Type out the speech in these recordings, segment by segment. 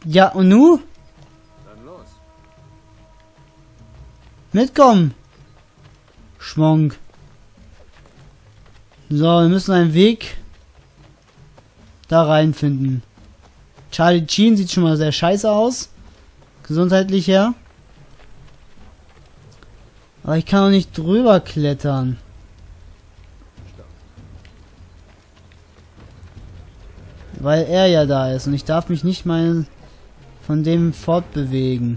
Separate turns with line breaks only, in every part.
Ja, und nu?
Dann los.
Mitkommen. Schmonk. So, wir müssen einen Weg da reinfinden. Charlie Sheen sieht schon mal sehr scheiße aus. Gesundheitlich her. Aber ich kann auch nicht drüber klettern. Weil er ja da ist und ich darf mich nicht mal von dem fortbewegen.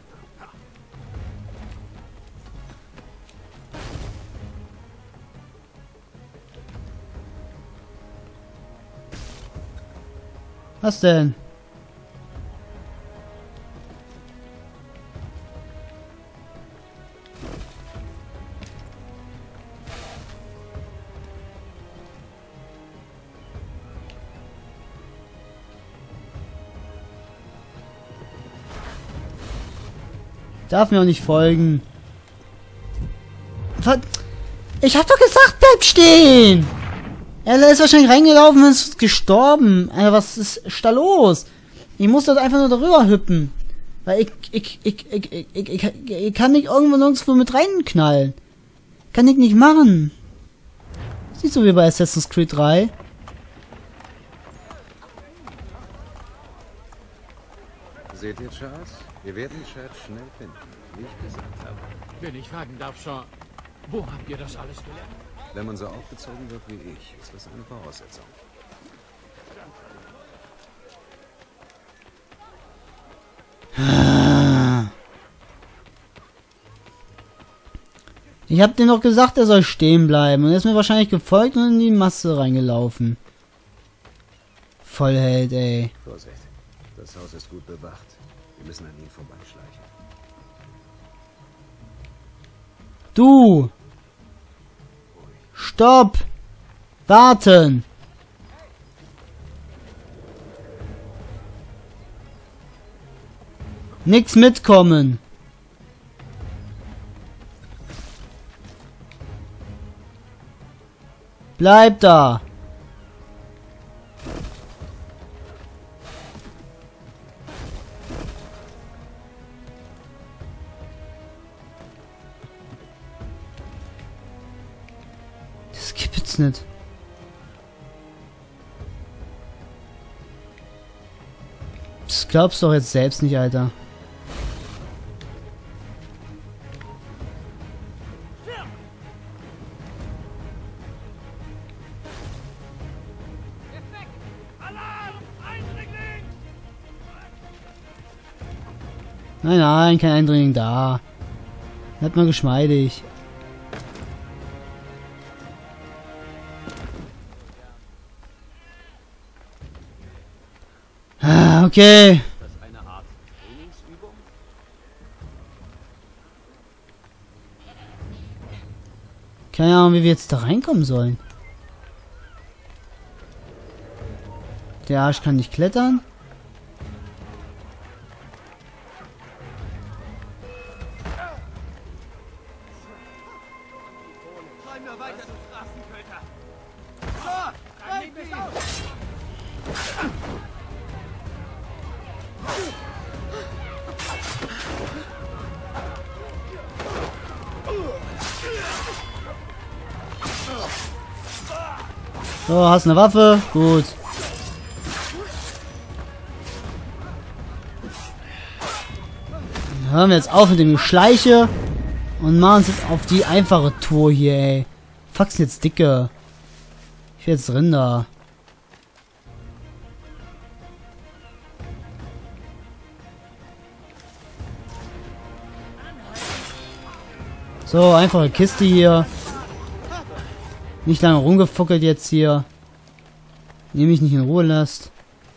Was denn? Darf mir auch nicht folgen. Ich hab doch gesagt, bleib stehen! Er ist wahrscheinlich reingelaufen und ist gestorben. Alter, was ist da los? Ich muss dort einfach nur darüber hüppen. Weil ich kann nicht nirgendwo mit reinknallen. Kann ich nicht machen. Sieht so wie bei Assassin's Creed 3.
Seht ihr, Charles? Wir werden Chad schnell finden, wie ich gesagt habe.
Wenn ich fragen darf, Sean, wo habt ihr das alles gelernt?
Wenn man so aufgezogen wird wie ich, ist das eine Voraussetzung.
Ich hab dem doch gesagt, er soll stehen bleiben. Und er ist mir wahrscheinlich gefolgt und in die Masse reingelaufen. Vollheld, ey.
Vorsicht, das Haus ist gut bewacht. Wir müssen an ihm vorbeischleichen.
Du! Stopp! Warten! Nix mitkommen! Bleib da! Das gibt's nicht. Das glaubst du doch jetzt selbst nicht, Alter. Nein, nein, kein Eindringling da. Bleibt mal geschmeidig. Ah, okay.
Das ist eine Art Trainingsübung?
Keine Ahnung, wie wir jetzt da reinkommen sollen. Der Arsch kann nicht klettern. So, hast eine Waffe? Gut. Dann hören wir jetzt auf mit dem Geschleiche und machen uns jetzt auf die einfache Tour hier, ey. Faxen jetzt dicke. Ich will jetzt Rinder. So, einfache Kiste hier. Nicht lange rumgefuckelt jetzt hier. Ihr mich nicht in Ruhe lasst.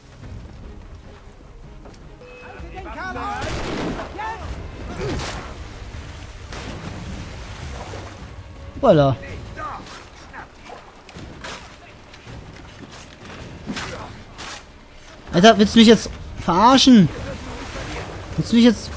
Voila. Alter, willst du mich jetzt verarschen? Willst du mich jetzt...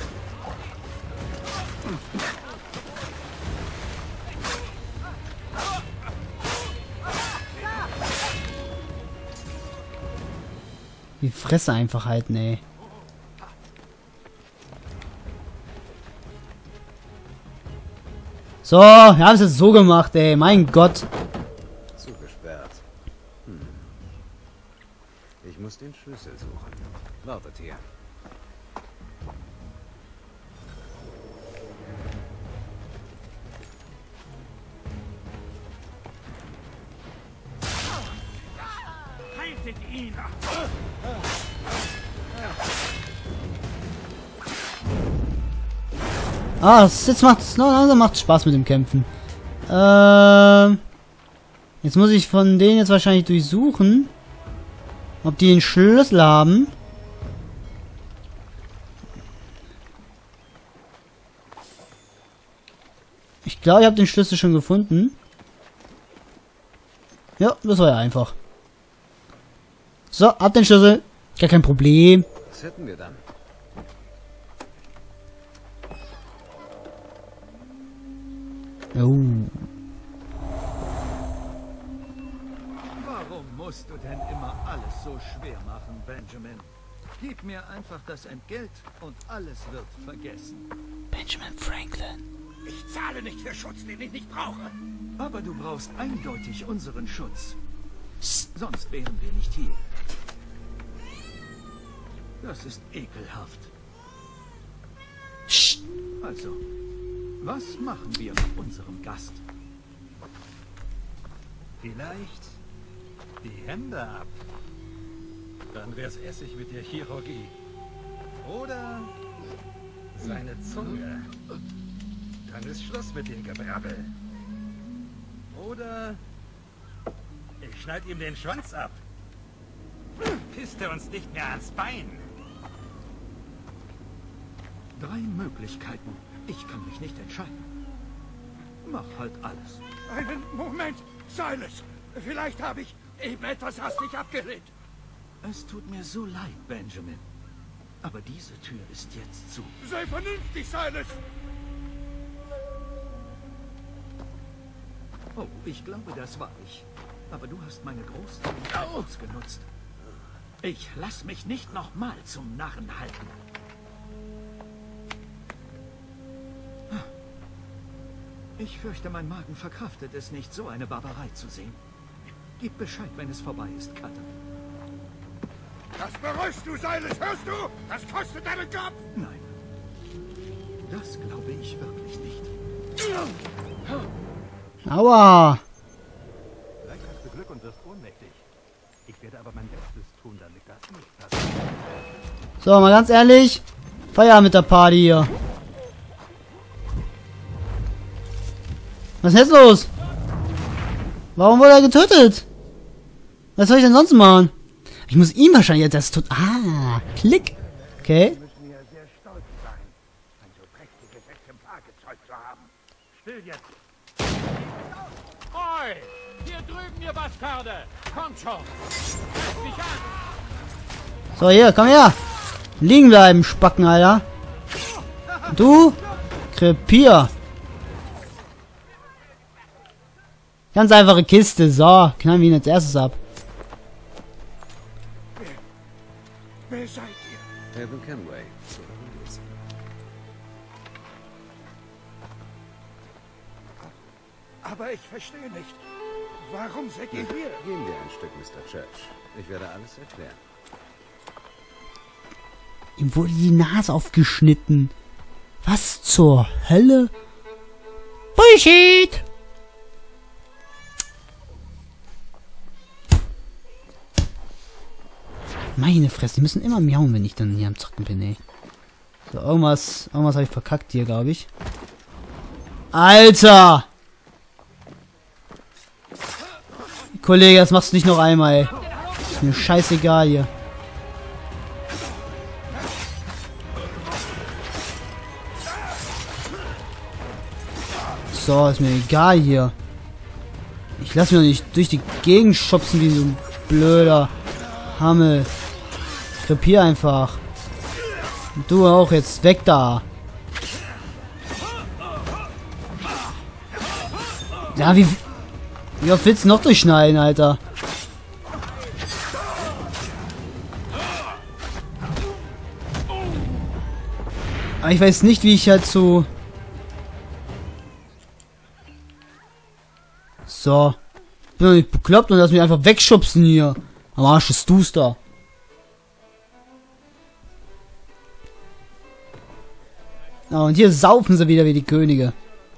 Die Fresse einfach halten, ey. So, wir haben es jetzt so gemacht, ey. Mein Gott.
Zugesperrt. Ich muss den Schlüssel suchen. Wartet hier.
Haltet ihn!
Ah, jetzt macht Spaß mit dem Kämpfen. Jetzt muss ich von denen jetzt wahrscheinlich durchsuchen, ob die den Schlüssel haben. Ich glaube, ich habe den Schlüssel schon gefunden. Ja, das war ja einfach. So, ab den Schlüssel. Gar kein Problem.
Was hätten wir dann?
Oh.
Warum musst du denn immer alles so schwer machen, Benjamin? Gib mir einfach das Entgelt und alles wird vergessen.
Benjamin Franklin.
Ich zahle nicht für Schutz, den ich nicht brauche.
Aber du brauchst eindeutig unseren Schutz. Sonst wären wir nicht hier. Das ist ekelhaft.
Psst.
Also, was machen wir mit unserem Gast?
Vielleicht die Hände ab. Dann wär's Essig mit der Chirurgie. Oder seine Zunge. Dann ist Schluss mit dem Gebrabbel. Oder ich schneid ihm den Schwanz ab. Pisst er uns nicht mehr ans Bein.
3 Möglichkeiten. Ich kann mich nicht entscheiden. Mach halt alles.
Einen Moment, Silas. Vielleicht habe ich eben etwas hastig abgelehnt.
Es tut mir so leid, Benjamin. Aber diese Tür ist jetzt zu.
Sei vernünftig, Silas.
Oh, ich glaube, das war ich. Aber du hast meine Großzügigkeit ausgenutzt. Ich lass mich nicht nochmal zum Narren halten. Ich fürchte, mein Magen verkraftet es nicht, so eine Barbarei zu sehen. Gib Bescheid, wenn es vorbei ist, Cutter.
Das bereust du, Silas, hörst du? Das kostet deinen Kopf.
Nein. Das glaube ich wirklich nicht.
Aua.
Vielleicht hast du Glück und wirst ohnmächtig. Ich werde aber mein Bestes tun, damit das nicht passiert.
So, mal ganz ehrlich. Feierabend mit der Party hier. Was ist jetzt los? Warum wurde er getötet? Was soll ich denn sonst machen? Ich muss ihm wahrscheinlich jetzt das tun. Ah, Klick. Okay.
Müssen ja sehr stolz sein, ein so prächtiges Exemplar gezeugt zu haben.
Still jetzt!
Oi, hier drüben, ihr Bastarde. Kommt schon. Greift mich an.
So, hier, komm her. Liegen bleiben, Spacken, Alter. Du, krepier. Ganz einfache Kiste. So, knallen wir ihn als erstes ab.
Wer seid ihr?
Evan Kenway. So, darum geht's.
Aber ich verstehe nicht. Warum seid ihr hier?
Gehen wir ein Stück, Mr. Church. Ich werde alles erklären.
Ihm wurde die Nase aufgeschnitten. Was zur Hölle? Bullshit! Meine Fresse, die müssen immer miauen, wenn ich dann hier am Zocken bin, ey. So, irgendwas habe ich verkackt hier, glaube ich. Alter! Kollege, das machst du nicht noch einmal, ey. Ist mir scheißegal hier. So, ist mir egal hier. Ich lass mich doch nicht durch die Gegend schubsen wie so ein blöder Hammel. Krepier einfach. Und du auch jetzt weg da. Ja, wie oft willst du noch durchschneiden, Alter? Aber ich weiß nicht, wie ich halt so... So. Bin doch nicht bekloppt und lass mich einfach wegschubsen hier. Am Arsch ist du's da. Ah, und hier saufen sie wieder wie die Könige.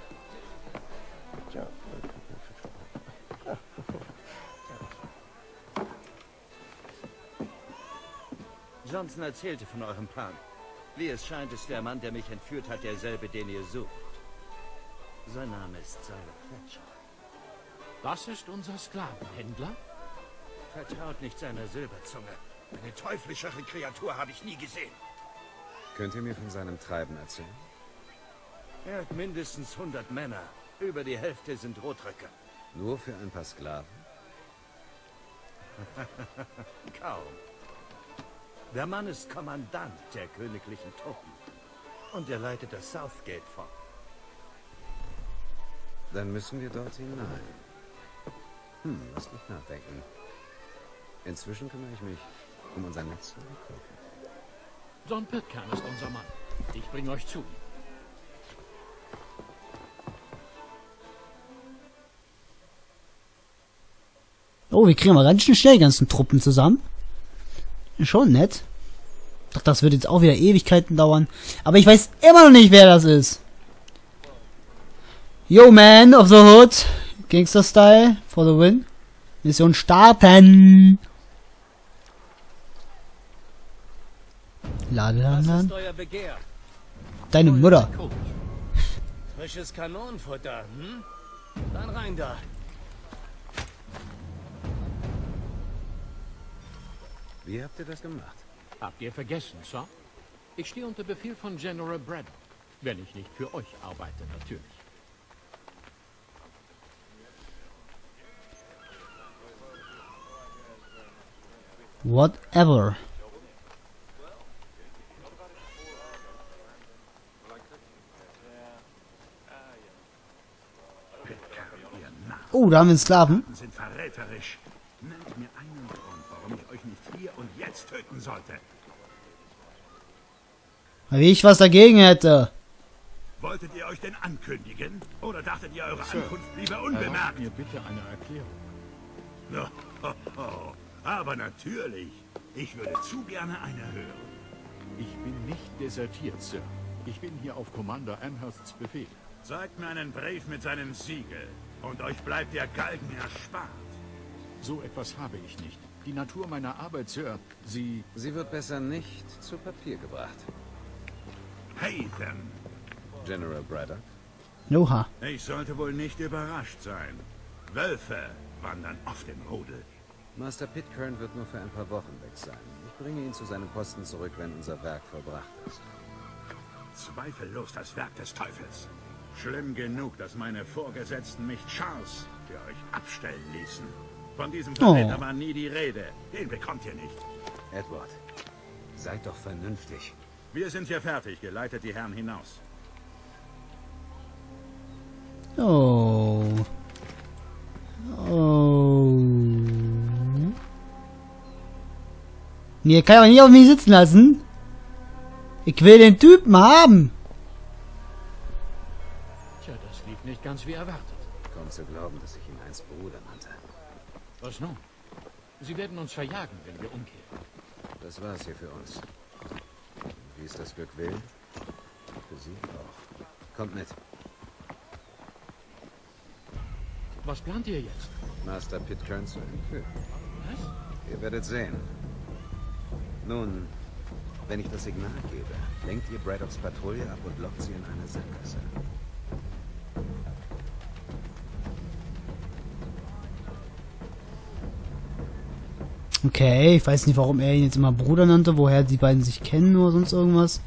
Johnson erzählte von eurem Plan. Wie es scheint, ist der Mann, der mich entführt hat, derselbe, den ihr sucht. Sein Name ist Siler Fletcher.
Das ist unser Sklavenhändler?
Vertraut nicht seiner Silberzunge.
Eine teuflischere Kreatur habe ich nie gesehen.
Könnt ihr mir von seinem Treiben erzählen?
Er hat mindestens 100 Männer. Über die Hälfte sind Rotröcke.
Nur für ein paar Sklaven?
Kaum. Der Mann ist Kommandant der königlichen Truppen. Und er leitet das Southgate fort.
Dann müssen wir dort hinein. Lass mich nachdenken. Inzwischen kümmere ich mich um unser Netzwerk.
John Pitcairn ist unser Mann. Ich bringe euch zu.
Oh, wir kriegen mal ganz schön schnell die ganzen Truppen zusammen. Schon nett. Doch das wird jetzt auch wieder Ewigkeiten dauern. Aber ich weiß immer noch nicht, wer das ist. Yo, Man of the Hood. Gangster-Style. For the win. Mission starten. Laden.
Euer Begehr?
Deine Mutter.
Frisches Kanonenfutter, hm? Dann rein da.
Wie habt ihr das gemacht?
Habt ihr vergessen, Sir? Ich stehe unter Befehl von General Braddock. Wenn ich nicht für euch arbeite, natürlich.
Whatever. Oh, da haben wir einen Sklaven.
Sind verräterisch. Nennt mir einen Grund, warum ich euch nicht hier und jetzt töten sollte.
Wie ich was dagegen hätte.
Wolltet ihr euch denn ankündigen? Oder dachtet ihr, eure Ankunft bliebe unbemerkt?
Mir bitte eine Erklärung.
Aber natürlich. Ich würde zu gerne eine hören.
Ich bin nicht desertiert, Sir. Ich bin hier auf Commander Amhersts Befehl.
Zeigt mir einen Brief mit seinem Siegel. Und euch bleibt der Galgen erspart.
So etwas habe ich nicht. Die Natur meiner Arbeit, Sir, Sie
wird besser nicht zu Papier gebracht.
Haytham.
General Braddock?
Oha.
Ich sollte wohl nicht überrascht sein. Wölfe wandern oft im Rudel.
Master Pitcairn wird nur für ein paar Wochen weg sein. Ich bringe ihn zu seinem Posten zurück, wenn unser Werk vollbracht ist.
Zweifellos das Werk des Teufels. Schlimm genug, dass meine Vorgesetzten mich Charles für euch abstellen ließen. Von diesem Verräter war nie die Rede. Den bekommt ihr nicht.
Edward, seid doch vernünftig.
Wir sind hier fertig. Geleitet die Herren hinaus.
Oh. Oh. Nee, kann ich aber nicht auf mich sitzen lassen. Ich will den Typen haben.
Tja, das lief nicht ganz wie erwartet.
Kaum zu glauben, dass ich ihn einst Bruder nannte.
Was nun? Sie werden uns verjagen, wenn wir umkehren.
Das war's hier für uns. Wie es das Glück will, für Sie auch. Kommt mit.
Was plant ihr jetzt?
Master Pitcairn zu entführen.
Was?
Ihr werdet sehen. Nun, wenn ich das Signal gebe, lenkt ihr Braddocks Patrouille ab und lockt sie in eine Sackgasse.
Okay, ich weiß nicht, warum er ihn jetzt immer Bruder nannte, woher die beiden sich kennen oder sonst irgendwas.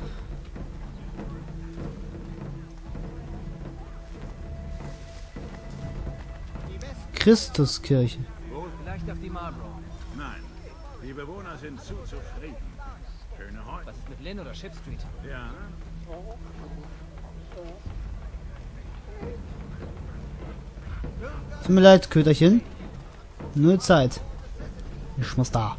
Christuskirche.
Vielleicht auf die Marlborough.
Nein, die Bewohner sind zu zufrieden. Schöne Häuser.
Was ist mit Lynn oder Ship Street?
Ja.
Tut mir leid, Köterchen. Nur Zeit. Ich muss da.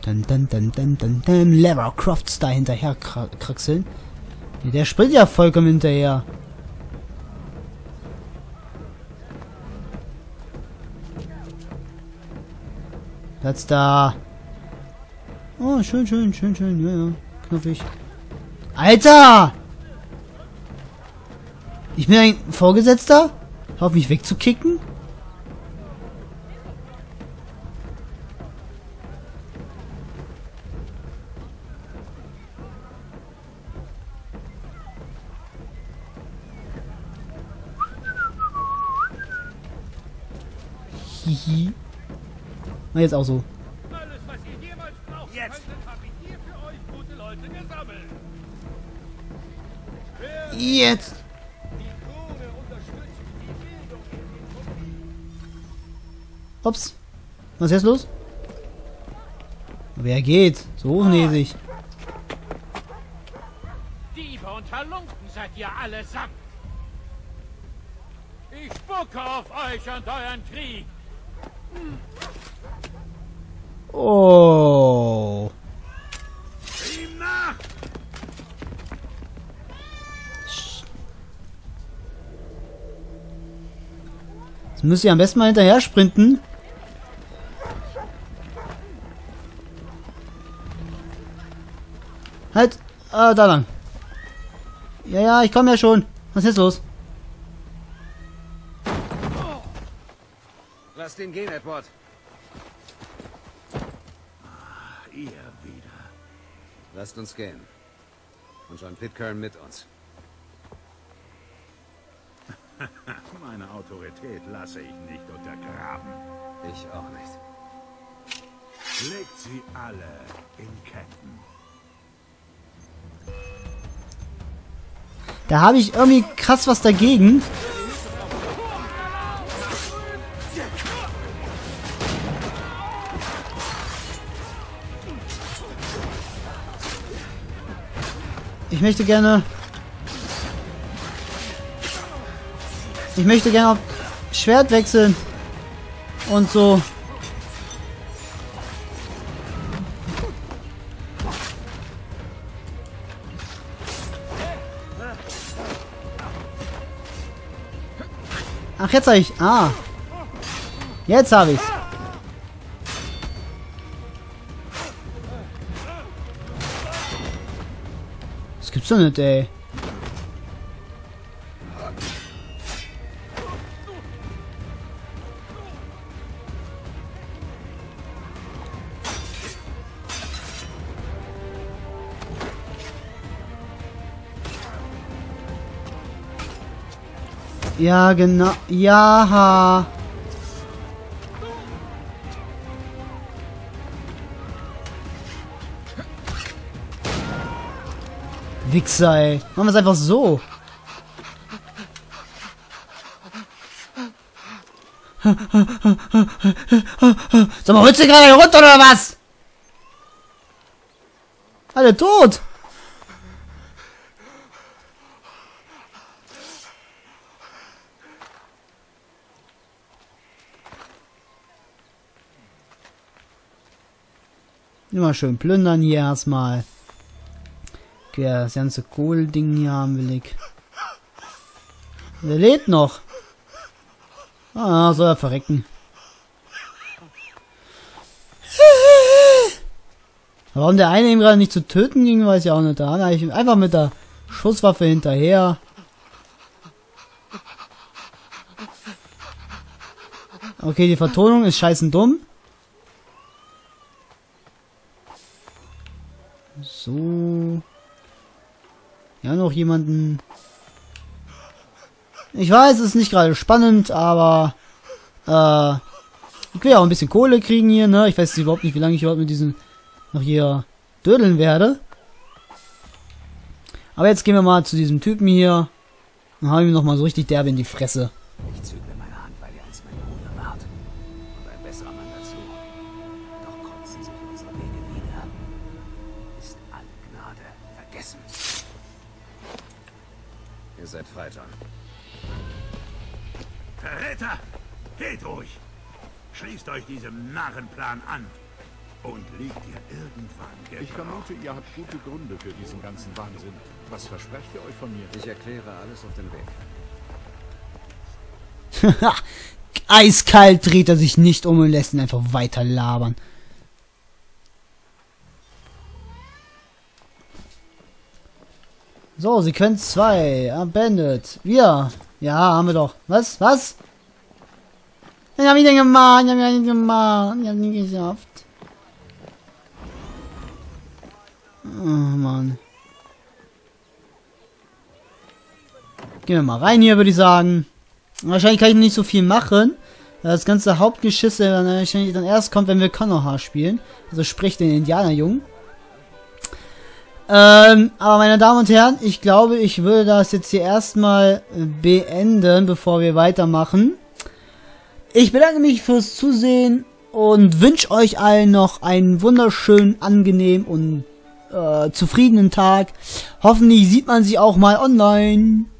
Lara Crofts da hinterher kraxeln. Der springt ja vollkommen hinterher. Platz da. Oh, schön, schön, schön, schön. Ja, ja. Knuffig. Alter! Ich bin ein Vorgesetzter? Auf mich wegzukicken? Hihi. Na, jetzt auch so.
Alles, was ihr jemals braucht,
Jetzt.
habe ich hier für euch gute Leute gesammelt.
Jetzt!
Die Krone unterstützt die Bildung in den Kopien.
Ups. Was ist jetzt los? Wer geht? So hochnäsig.
Diebe und Halunken seid ihr allesamt. Ich spucke auf euch und euren Krieg.
Oh.
Ihm nach!
Jetzt müsst ihr am besten mal hinterher sprinten. Halt! Da lang. Ja, ja, ich komme ja schon. Was ist jetzt los?
Lasst ihn gehen, Edward.
Ihr wieder.
Lasst uns gehen. Und John Pitcairn mit uns.
Meine Autorität lasse ich nicht untergraben.
Ich auch nicht.
Legt sie alle in Ketten.
Da habe ich irgendwie krass was dagegen. Ich möchte gerne auf Schwert wechseln. Und so. Ach, jetzt habe ich. Ah. Jetzt habe ich's. Das gibt's doch nicht, ey. Ja, genau. Ja. Wichser, ey. Machen wir es einfach so. Sag mal, holst du gerade runter oder was? Alle tot. Immer schön plündern hier erstmal. Okay, das ganze Kohlding hier haben will ich. Der lebt noch. Ah, soll er verrecken. Warum der eine ihm gerade nicht zu töten ging, weiß ich auch nicht. Da habe ich einfach mit der Schusswaffe hinterher. Okay, die Vertonung ist scheißen dumm. So. Ja, noch jemanden. Ich weiß, es ist nicht gerade spannend, aber ich will ja auch ein bisschen Kohle kriegen hier, ne? Ich weiß überhaupt nicht, wie lange ich überhaupt mit diesen noch hier dödeln werde. Aber jetzt gehen wir mal zu diesem Typen hier. Dann habe ich ihm noch mal so richtig derbe in die Fresse.
Ich zügle meine Hand, weil ihr als mein Bruder wart. Und ein besserer Mann dazu. Doch kreuzen sich unsere Wege wieder. Ist alle Gnade vergessen. Ihr seid frei, John.
Verräter! Geht ruhig! Schließt euch diesem Narrenplan an. Und liegt ihr irgendwann gebraucht.
Ich vermute, ihr habt gute Gründe für diesen ganzen Wahnsinn. Was versprecht ihr euch von mir?
Ich erkläre alles auf dem Weg.
Eiskalt dreht er sich nicht um und lässt ihn einfach weiter labern. So, Sequenz 2. Beendet. Wir. Ja, haben wir doch. Was? Was? Ich hab nicht gemacht. Ich hab nicht geschafft. Oh, Mann. Gehen wir mal rein hier, würde ich sagen. Wahrscheinlich kann ich nicht so viel machen. Das ganze Hauptgeschiss wahrscheinlich dann erst kommt, wenn wir Konoha spielen. Also sprich den Indianerjungen. Aber meine Damen und Herren, ich glaube, ich würde das jetzt hier erstmal beenden, bevor wir weitermachen. Ich bedanke mich fürs Zusehen und wünsche euch allen noch einen wunderschönen, angenehmen und zufriedenen Tag. Hoffentlich sieht man sich auch mal online.